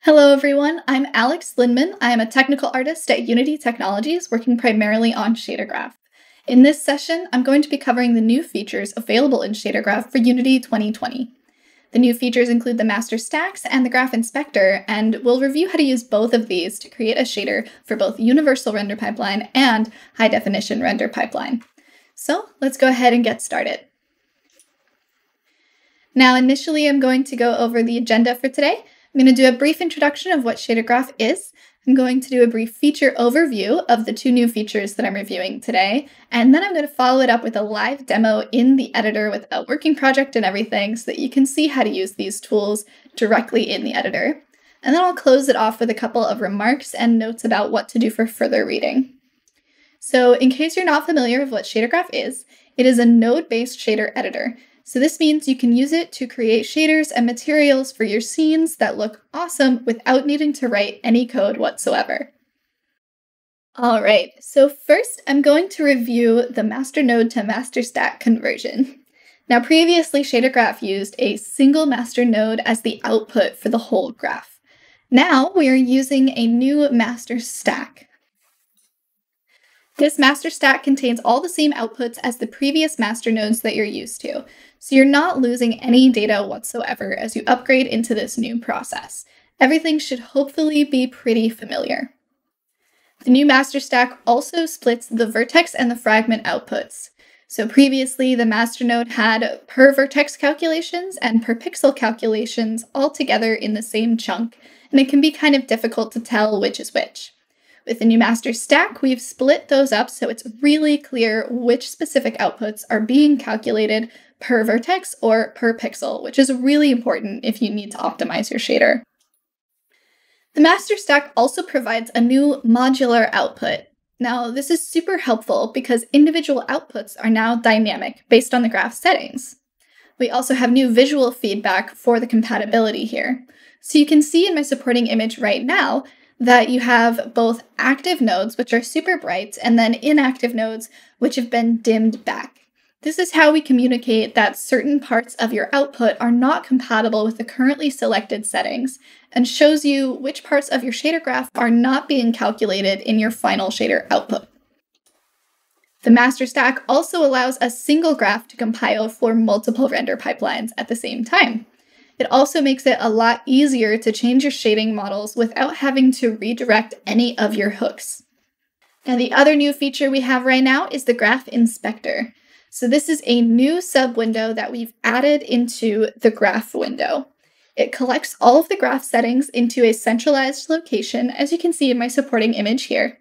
Hello everyone, I'm Alex Lindman. I am a technical artist at Unity Technologies working primarily on ShaderGraph. In this session, I'm going to be covering the new features available in ShaderGraph for Unity 2020. The new features include the master stacks and the graph inspector, and we'll review how to use both of these to create a shader for both universal render pipeline and high definition render pipeline. So let's go ahead and get started. Now initially I'm going to go over the agenda for today. I'm going to do a brief introduction of what ShaderGraph is. I'm going to do a brief feature overview of the two new features that I'm reviewing today, and then I'm going to follow it up with a live demo in the editor with a working project and everything so that you can see how to use these tools directly in the editor. And then I'll close it off with a couple of remarks and notes about what to do for further reading. So in case you're not familiar with what ShaderGraph is, it is a node-based shader editor. So this means you can use it to create shaders and materials for your scenes that look awesome without needing to write any code whatsoever. All right, so first I'm going to review the master node to master stack conversion. Now previously ShaderGraph used a single master node as the output for the whole graph. Now we are using a new master stack. This master stack contains all the same outputs as the previous master nodes that you're used to, so you're not losing any data whatsoever as you upgrade into this new process. Everything should hopefully be pretty familiar. The new master stack also splits the vertex and the fragment outputs. So previously the master node had per vertex calculations and per pixel calculations all together in the same chunk, and it can be kind of difficult to tell which is which. With the new master stack, we've split those up so it's really clear which specific outputs are being calculated per vertex or per pixel, which is really important if you need to optimize your shader. The master stack also provides a new modular output. Now, this is super helpful because individual outputs are now dynamic based on the graph settings. We also have new visual feedback for the compatibility here. So you can see in my supporting image right now that you have both active nodes, which are super bright, and then inactive nodes, which have been dimmed back. This is how we communicate that certain parts of your output are not compatible with the currently selected settings, and shows you which parts of your shader graph are not being calculated in your final shader output. The master stack also allows a single graph to compile for multiple render pipelines at the same time. It also makes it a lot easier to change your shading models without having to redirect any of your hooks. Now, the other new feature we have right now is the graph inspector. So this is a new sub-window that we've added into the graph window. It collects all of the graph settings into a centralized location, as you can see in my supporting image here.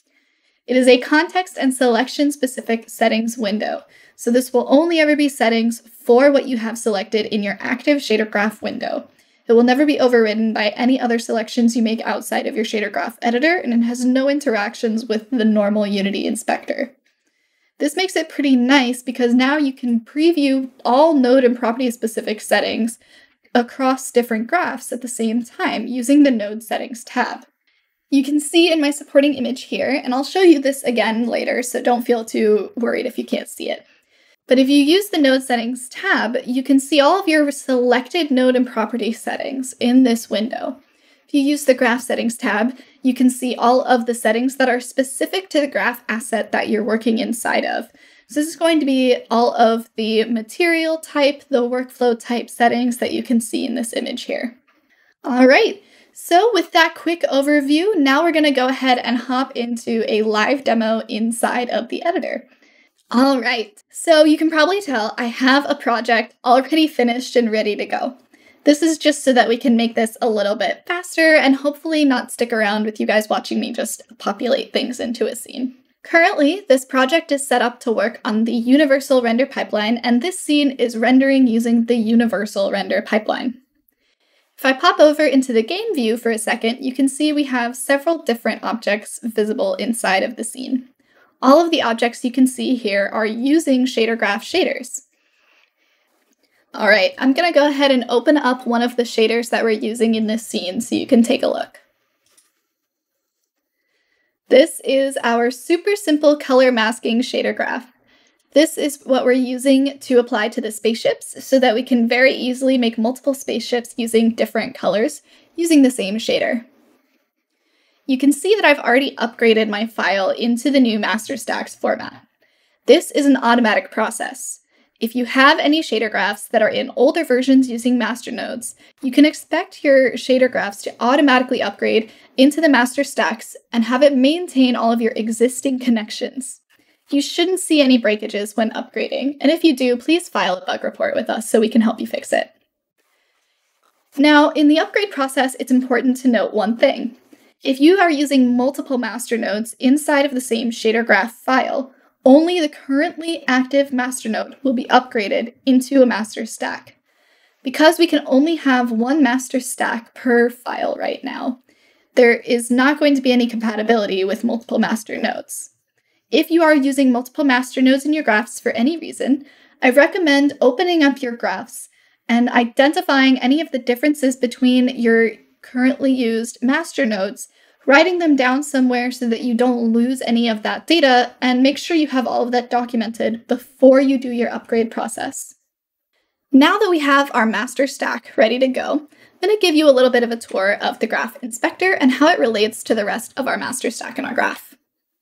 It is a context and selection-specific settings window. So this will only ever be settings for what you have selected in your active shader graph window. It will never be overridden by any other selections you make outside of your shader graph editor, and it has no interactions with the normal Unity inspector. This makes it pretty nice because now you can preview all node and property specific settings across different graphs at the same time using the node settings tab. You can see in my supporting image here, and I'll show you this again later, so don't feel too worried if you can't see it. But if you use the Node Settings tab, you can see all of your selected node and property settings in this window. If you use the Graph Settings tab, you can see all of the settings that are specific to the graph asset that you're working inside of. So this is going to be all of the material type, the workflow type settings that you can see in this image here. All right, so with that quick overview, now we're going to go ahead and hop into a live demo inside of the editor. All right, so you can probably tell I have a project already finished and ready to go. This is just so that we can make this a little bit faster and hopefully not stick around with you guys watching me just populate things into a scene. Currently, this project is set up to work on the universal render pipeline, and this scene is rendering using the universal render pipeline. If I pop over into the game view for a second, you can see we have several different objects visible inside of the scene. All of the objects you can see here are using shader graph shaders. All right, I'm gonna go ahead and open up one of the shaders that we're using in this scene so you can take a look. This is our super simple color masking shader graph. This is what we're using to apply to the spaceships so that we can very easily make multiple spaceships using different colors. using the same shader. You can see that I've already upgraded my file into the new master stacks format. This is an automatic process. If you have any shader graphs that are in older versions using master nodes, you can expect your shader graphs to automatically upgrade into the master stacks and have it maintain all of your existing connections. You shouldn't see any breakages when upgrading, and if you do, please file a bug report with us so we can help you fix it. Now, in the upgrade process, it's important to note one thing. If you are using multiple master nodes inside of the same shader graph file, only the currently active master node will be upgraded into a master stack. Because we can only have one master stack per file right now, there is not going to be any compatibility with multiple master nodes. If you are using multiple master nodes in your graphs for any reason, I recommend opening up your graphs and identifying any of the differences between your currently used master nodes, writing them down somewhere so that you don't lose any of that data, and make sure you have all of that documented before you do your upgrade process. Now that we have our master stack ready to go, I'm going to give you a little bit of a tour of the graph inspector and how it relates to the rest of our master stack in our graph.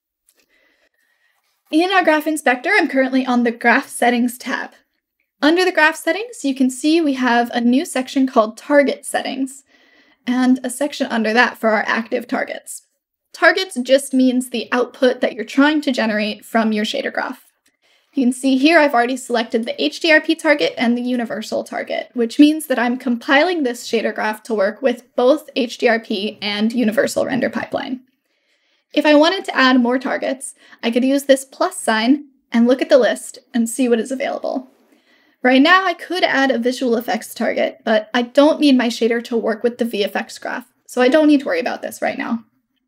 In our graph inspector, I'm currently on the graph settings tab. Under the graph settings, you can see we have a new section called target settings, and a section under that for our active targets. Targets just means the output that you're trying to generate from your shader graph. You can see here I've already selected the HDRP target and the universal target, which means that I'm compiling this shader graph to work with both HDRP and universal render pipeline. If I wanted to add more targets, I could use this plus sign and look at the list and see what is available. Right now, I could add a visual effects target, but I don't need my shader to work with the VFX graph, so I don't need to worry about this right now.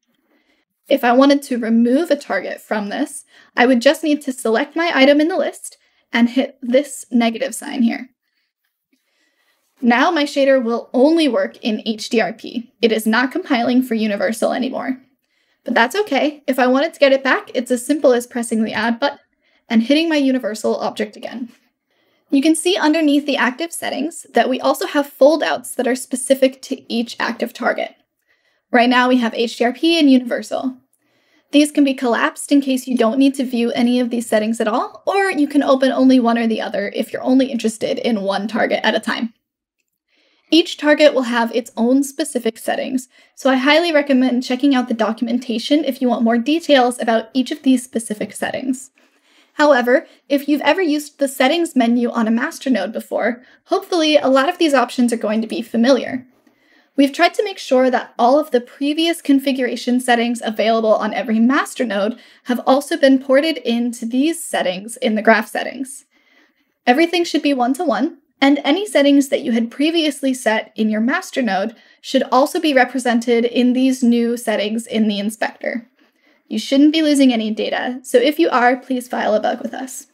If I wanted to remove a target from this, I would just need to select my item in the list and hit this negative sign here. Now my shader will only work in HDRP. It is not compiling for universal anymore. But that's okay. If I wanted to get it back, it's as simple as pressing the add button and hitting my universal object again. You can see underneath the active settings that we also have foldouts that are specific to each active target. Right now we have HDRP and universal. These can be collapsed in case you don't need to view any of these settings at all, or you can open only one or the other if you're only interested in one target at a time. Each target will have its own specific settings, so I highly recommend checking out the documentation if you want more details about each of these specific settings. However, if you've ever used the settings menu on a master node before, hopefully a lot of these options are going to be familiar. We've tried to make sure that all of the previous configuration settings available on every master node have also been ported into these settings in the graph settings. Everything should be one-to-one, and any settings that you had previously set in your master node should also be represented in these new settings in the inspector. You shouldn't be losing any data, so if you are, please file a bug with us.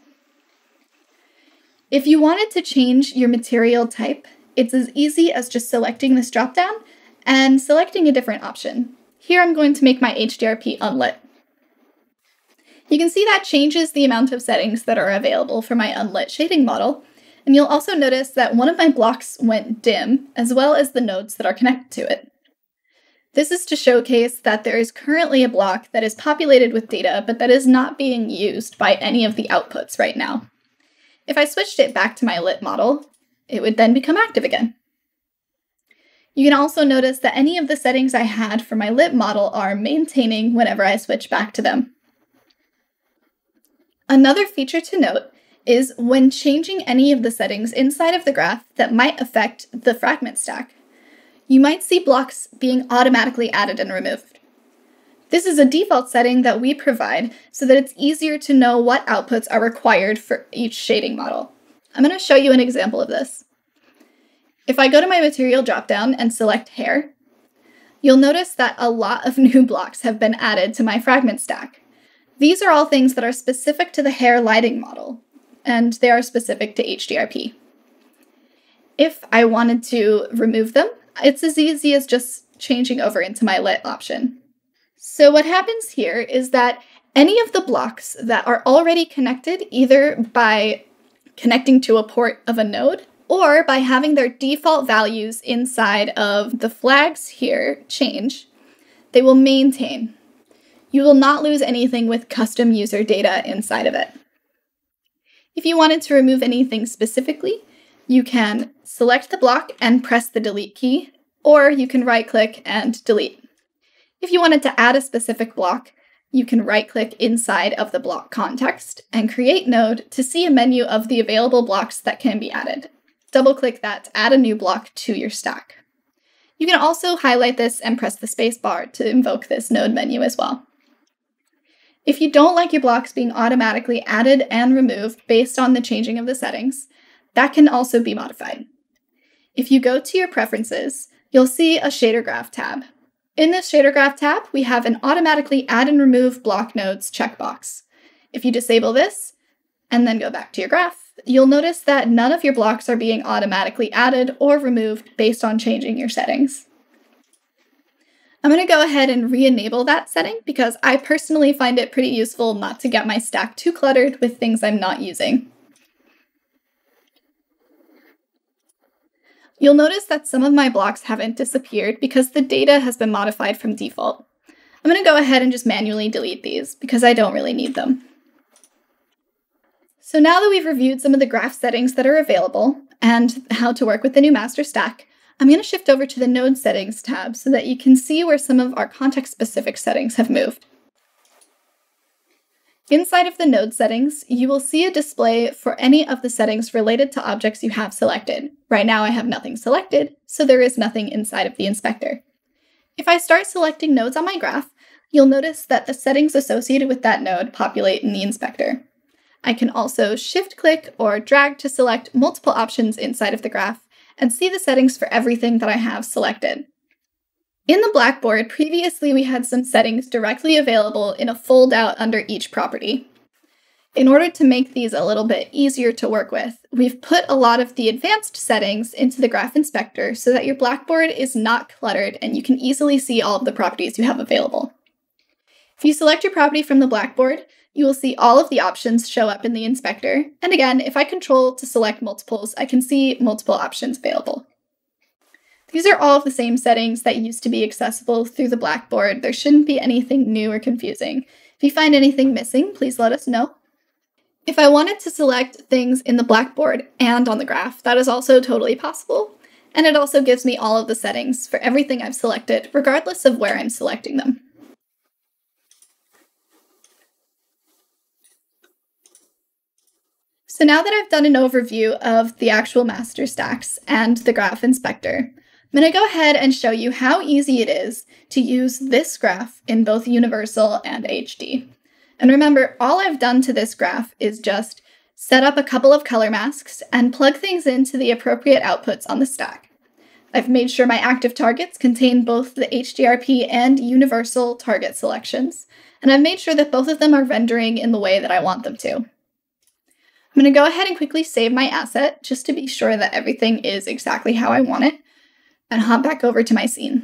If you wanted to change your material type, it's as easy as just selecting this dropdown and selecting a different option. Here I'm going to make my HDRP unlit. You can see that changes the amount of settings that are available for my unlit shading model, and you'll also notice that one of my blocks went dim, as well as the nodes that are connected to it. This is to showcase that there is currently a block that is populated with data, but that is not being used by any of the outputs right now. If I switched it back to my lit model, it would then become active again. You can also notice that any of the settings I had for my lit model are maintaining whenever I switch back to them. Another feature to note is when changing any of the settings inside of the graph that might affect the fragment stack, you might see blocks being automatically added and removed. This is a default setting that we provide so that it's easier to know what outputs are required for each shading model. I'm going to show you an example of this. If I go to my material dropdown and select hair, you'll notice that a lot of new blocks have been added to my fragment stack. These are all things that are specific to the hair lighting model, and they are specific to HDRP. If I wanted to remove them, it's as easy as just changing over into my lit option. So what happens here is that any of the blocks that are already connected, either by connecting to a port of a node or by having their default values inside of the flags here change, they will maintain. You will not lose anything with custom user data inside of it. If you wanted to remove anything specifically, you can select the block and press the delete key, or you can right-click and delete. If you wanted to add a specific block, you can right-click inside of the block context and create node to see a menu of the available blocks that can be added. Double-click that to add a new block to your stack. You can also highlight this and press the space bar to invoke this node menu as well. If you don't like your blocks being automatically added and removed based on the changing of the settings, that can also be modified. If you go to your preferences, you'll see a shader graph tab. In this shader graph tab, we have an automatically add and remove block nodes checkbox. If you disable this, and then go back to your graph, you'll notice that none of your blocks are being automatically added or removed based on changing your settings. I'm going to go ahead and re-enable that setting because I personally find it pretty useful not to get my stack too cluttered with things I'm not using. You'll notice that some of my blocks haven't disappeared because the data has been modified from default. I'm going to go ahead and just manually delete these because I don't really need them. So now that we've reviewed some of the graph settings that are available and how to work with the new master stack, I'm going to shift over to the Node Settings tab so that you can see where some of our context-specific settings have moved. Inside of the Node Settings, you will see a display for any of the settings related to objects you have selected. Right now I have nothing selected, so there is nothing inside of the inspector. If I start selecting nodes on my graph, you'll notice that the settings associated with that node populate in the inspector. I can also shift-click or drag to select multiple options inside of the graph and see the settings for everything that I have selected. In the Blackboard, previously we had some settings directly available in a fold-out under each property. In order to make these a little bit easier to work with, we've put a lot of the advanced settings into the Graph Inspector so that your Blackboard is not cluttered and you can easily see all of the properties you have available. If you select your property from the Blackboard, you will see all of the options show up in the inspector, and again, if I control to select multiples, I can see multiple options available. These are all of the same settings that used to be accessible through the Blackboard. There shouldn't be anything new or confusing. If you find anything missing, please let us know. If I wanted to select things in the Blackboard and on the graph, that is also totally possible, and it also gives me all of the settings for everything I've selected, regardless of where I'm selecting them. So now that I've done an overview of the actual master stacks and the graph inspector, I'm going to go ahead and show you how easy it is to use this graph in both Universal and HD. And remember, all I've done to this graph is just set up a couple of color masks and plug things into the appropriate outputs on the stack. I've made sure my active targets contain both the HDRP and Universal target selections, and I've made sure that both of them are rendering in the way that I want them to. I'm going to go ahead and quickly save my asset just to be sure that everything is exactly how I want it, and hop back over to my scene.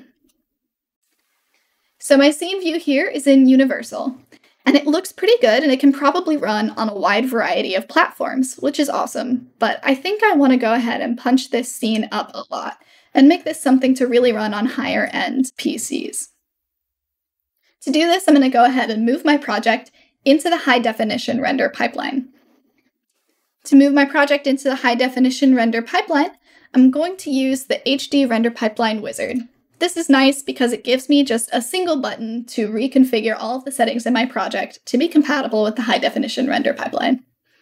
So my scene view here is in Universal, and it looks pretty good, and it can probably run on a wide variety of platforms, which is awesome, but I think I want to go ahead and punch this scene up a lot and make this something to really run on higher-end PCs. To do this, I'm going to go ahead and move my project into the high-definition render pipeline. To move my project into the high-definition render pipeline, I'm going to use the HD Render Pipeline Wizard. This is nice because it gives me just a single button to reconfigure all of the settings in my project to be compatible with the high-definition render pipeline.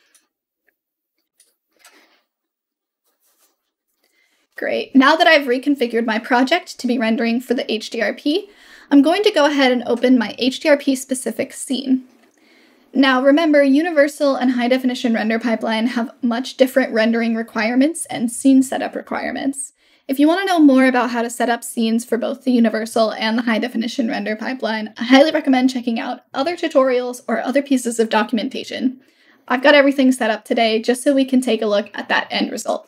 Great. Now that I've reconfigured my project to be rendering for the HDRP, I'm going to go ahead and open my HDRP-specific scene. Now remember, Universal and High Definition Render Pipeline have much different rendering requirements and scene setup requirements. If you want to know more about how to set up scenes for both the Universal and the High Definition Render Pipeline, I highly recommend checking out other tutorials or other pieces of documentation. I've got everything set up today just so we can take a look at that end result.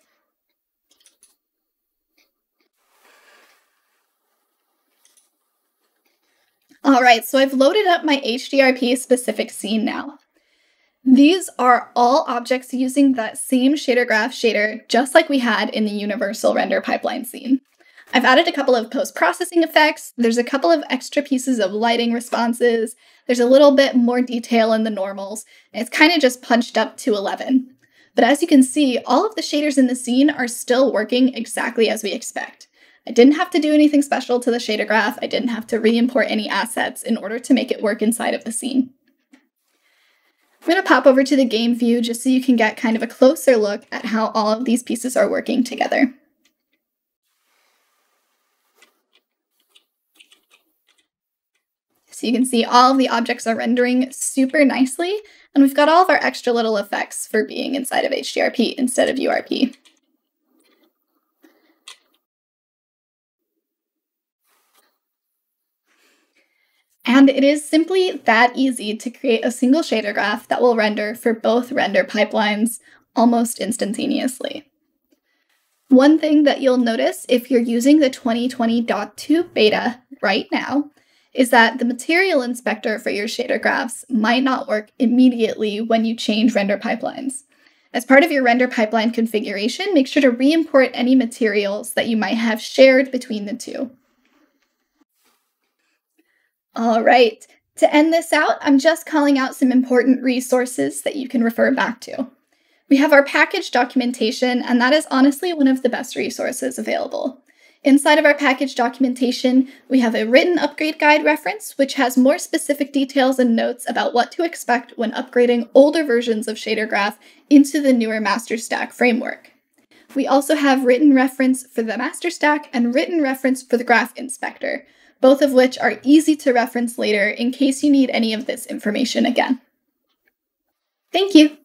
Alright, so I've loaded up my HDRP specific scene now. These are all objects using that same shader graph shader, just like we had in the universal render pipeline scene. I've added a couple of post-processing effects, there's a couple of extra pieces of lighting responses, there's a little bit more detail in the normals, and it's kind of just punched up to 11. But as you can see, all of the shaders in the scene are still working exactly as we expect. I didn't have to do anything special to the shader graph, I didn't have to re-import any assets in order to make it work inside of the scene. I'm going to pop over to the game view just so you can get kind of a closer look at how all of these pieces are working together. So you can see all of the objects are rendering super nicely, and we've got all of our extra little effects for being inside of HDRP instead of URP. And it is simply that easy to create a single shader graph that will render for both render pipelines almost instantaneously. One thing that you'll notice if you're using the 2020.2 beta right now is that the material inspector for your shader graphs might not work immediately when you change render pipelines. As part of your render pipeline configuration, make sure to re-import any materials that you might have shared between the two. All right, to end this out, I'm just calling out some important resources that you can refer back to. We have our package documentation, and that is honestly one of the best resources available. Inside of our package documentation, we have a written upgrade guide reference, which has more specific details and notes about what to expect when upgrading older versions of Shader Graph into the newer Master Stack framework. We also have written reference for the Master Stack and written reference for the Graph Inspector, both of which are easy to reference later in case you need any of this information again. Thank you!